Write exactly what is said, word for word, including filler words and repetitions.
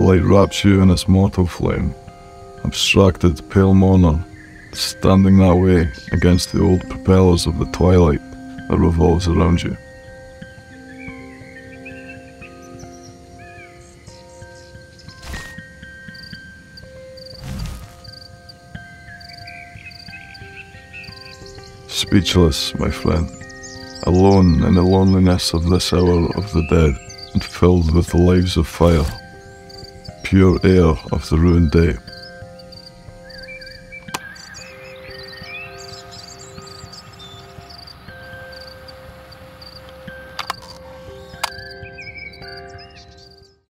light wraps you in its mortal flame, abstracted pale mourner, standing that way against the old propellers of the twilight that revolves around you. Speechless, my friend, alone in the loneliness of this hour of the dead, and filled with the lives of fire, pure air of the ruined day.